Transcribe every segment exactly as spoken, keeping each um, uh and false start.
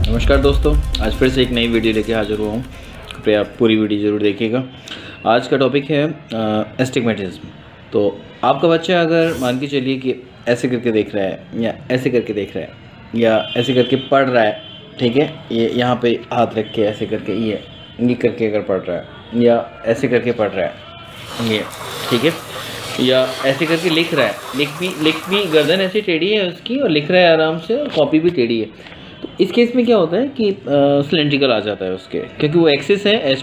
नमस्कार दोस्तों, आज फिर से एक नई वीडियो लेके हाजिर हुआ हूँ। कृपया आप पूरी वीडियो ज़रूर देखिएगा। आज का टॉपिक है एस्टिग्मेटिज्म। तो आपका बच्चा अगर मान के चलिए कि ऐसे करके देख रहा है या ऐसे करके देख रहा है या ऐसे करके पढ़ रहा है, ठीक है, ये यहाँ पे हाथ रख के ऐसे करके ये ये करके अगर पढ़ रहा है या ऐसे करके पढ़ रहा है ये, ठीक है, या ऐसे करके लिख रहा है, लिख भी लिख भी गर्दन ऐसी टेढ़ी है उसकी और लिख रहा है आराम से और कॉपी भी टेढ़ी है। तो इस केस में क्या होता है कि सिलेंड्रिकल आ जाता है उसके, क्योंकि वो एक्सिस है as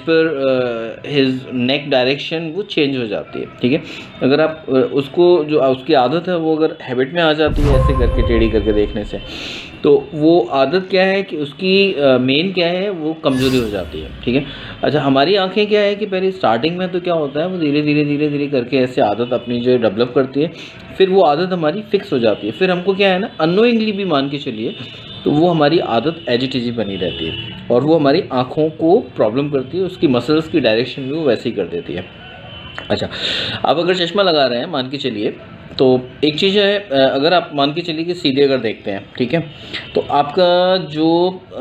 per his neck direction वो चेंज हो जाती है, ठीक है। अगर आप uh, उसको जो उसकी आदत है वो अगर हैबिट में आ जाती है ऐसे करके टेढ़ी करके देखने से, तो वो आदत क्या है कि उसकी मेन uh, क्या है, वो कमज़ोरी हो जाती है, ठीक है। अच्छा, हमारी आंखें क्या है कि पहले स्टार्टिंग में तो क्या होता है, वो धीरे धीरे धीरे धीरे करके ऐसे आदत अपनी जो डेवलप करती है, फिर वो आदत हमारी फिक्स हो जाती है। फिर हमको क्या है ना, अननोइंगली भी मान के चलिए तो वो हमारी आदत एज इट इज बनी रहती है और वो हमारी आँखों को प्रॉब्लम करती है, उसकी मसल्स की डायरेक्शन भी वो वैसे ही कर देती है। अच्छा, आप अगर चश्मा लगा रहे हैं मान के चलिए, तो एक चीज़ है, अगर आप मान के चलिए कि सीधे अगर देखते हैं, ठीक है, तो आपका जो आ,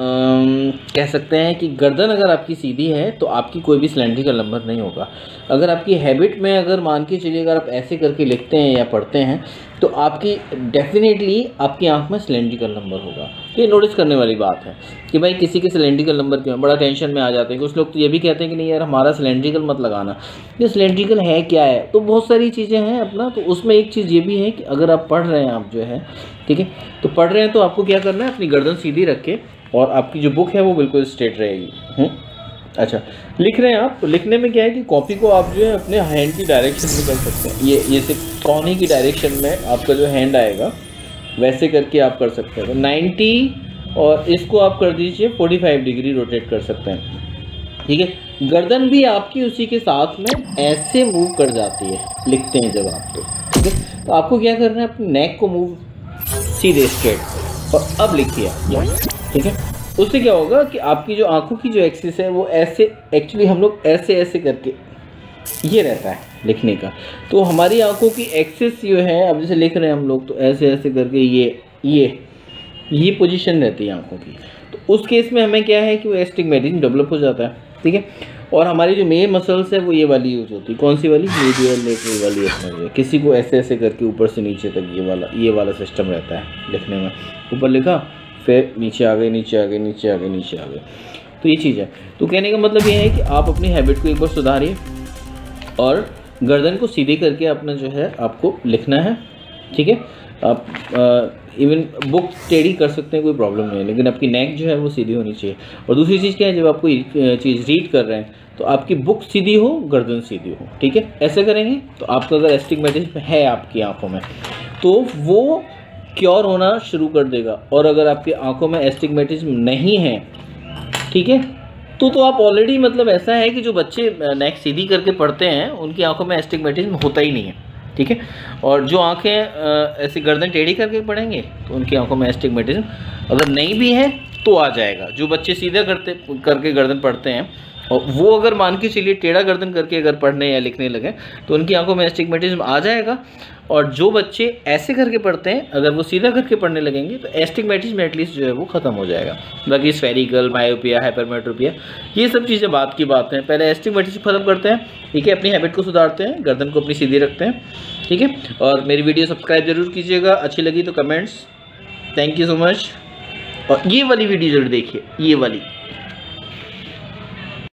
कह सकते हैं कि गर्दन अगर आपकी सीधी है तो आपकी कोई भी सिलेंड्रिकल नंबर नहीं होगा। अगर आपकी हैबिट में अगर मान के चलिए अगर आप ऐसे करके लिखते हैं या पढ़ते हैं तो आपकी डेफिनेटली आपकी आंख में सिलेंड्रिकल नंबर होगा। तो ये नोटिस करने वाली बात है कि भाई किसी के सिलेंड्रिकल नंबर क्यों, बड़ा टेंशन में आ जाते हैं। कुछ लोग तो ये भी कहते हैं कि नहीं यार हमारा सिलेंड्रिकल मत लगाना, ये सिलेंड्रिकल है क्या है। तो बहुत सारी चीज़ें हैं अपना। तो उसमें एक चीज़ ये भी है कि अगर आप पढ़ रहे हैं, आप जो है, ठीक है, तो पढ़ रहे हैं तो आपको क्या करना है, अपनी गर्दन सीधी रख के और आपकी जो बुक है वो बिल्कुल स्ट्रेट रहेगी। अच्छा, लिख रहे हैं आप, तो लिखने में क्या है कि कॉपी को आप जो है अपने हैंड की डायरेक्शन में कर सकते हैं। ये ये सिर्फ कोने की डायरेक्शन में आपका जो हैंड आएगा वैसे करके आप कर सकते हैं। तो नाइन्टी और इसको आप कर दीजिए फोर्टी फाइव डिग्री रोटेट कर सकते हैं, ठीक है। गर्दन भी आपकी उसी के साथ में ऐसे मूव कर जाती है लिखते हैं जब आप, तो ठीक है। तो आपको क्या करना है, अपने नेक को मूव सीधे स्ट्रेट और अब लिखिए, ठीक है। उससे क्या होगा कि आपकी जो आंखों की जो एक्सिस है वो ऐसे, एक्चुअली हम लोग ऐसे ऐसे करके ये रहता है लिखने का, तो हमारी आंखों की एक्सिस जो है, अब जैसे लिख रहे हैं हम लोग तो ऐसे ऐसे करके ये ये ये पोजीशन रहती है आंखों की। तो उस केस में हमें क्या है कि वो एस्टिग्मेटिज्म डेवलप हो जाता है, ठीक है। और हमारी जो मेन मसल्स है वो ये वाली यूज होती है। कौन सी वाली? मीडियल लेटरल वाली है। किसी को ऐसे ऐसे करके ऊपर से नीचे तक ये वाला ये वाला सिस्टम रहता है लिखने में। ऊपर लिखा, फिर नीचे आ गए, नीचे आ गए, नीचे आ गए, नीचे आ गए। तो ये चीज़ है। तो कहने का मतलब ये है कि आप अपनी हैबिट को एक बार सुधारिए और गर्दन को सीधे करके अपना जो है आपको लिखना है, ठीक है। आप इवन बुक टेढ़ी कर सकते हैं, कोई प्रॉब्लम नहीं है, लेकिन आपकी नेक जो है वो सीधी होनी चाहिए। और दूसरी चीज़ क्या है, जब आप कोई चीज़ रीड कर रहे हैं तो आपकी बुक सीधी हो, गर्दन सीधी हो, ठीक है। ऐसे करेंगे तो आपका अगर एस्टिग्मेटिज्म है आपकी आँखों में तो वो क्योर होना शुरू कर देगा। और अगर आपकी आंखों में एस्टिग्मेटिज्म नहीं है, ठीक है, तो तो आप ऑलरेडी, मतलब ऐसा है कि जो बच्चे नेक सीधी करके पढ़ते हैं उनकी आंखों में एस्टिग्मेटिज्म होता ही नहीं है, ठीक है। और जो आंखें ऐसी गर्दन टेढ़ी करके पढ़ेंगे तो उनकी आंखों में एस्टिग्मेटिज्म अगर नहीं भी है तो आ जाएगा। जो बच्चे सीधा करते करके गर्दन पढ़ते हैं और वो अगर मान के चलिए टेढ़ा गर्दन करके अगर पढ़ने या लिखने लगे तो उनकी आंखों में एस्टिग्मेटिज्म आ जाएगा। और जो बच्चे ऐसे करके पढ़ते हैं अगर वो सीधा करके पढ़ने लगेंगे तो एस्टिग्मेटिज्म एटलीस्ट जो है वो ख़त्म हो जाएगा। बाकी स्फेरिकल, मायोपिया, हाइपरमेट्रोपिया, ये सब चीज़ें बात की बात हैं। पहले एस्टिग्मेटिज्म खत्म करते हैं, ठीक है, अपनी हैबिट को सुधारते हैं, गर्दन को अपनी सीधी रखते हैं, ठीक है। और मेरी वीडियो सब्सक्राइब जरूर कीजिएगा, अच्छी लगी तो comments. Thank you so much. और ये वाली वीडियो जरूर देखिए, ये वाली।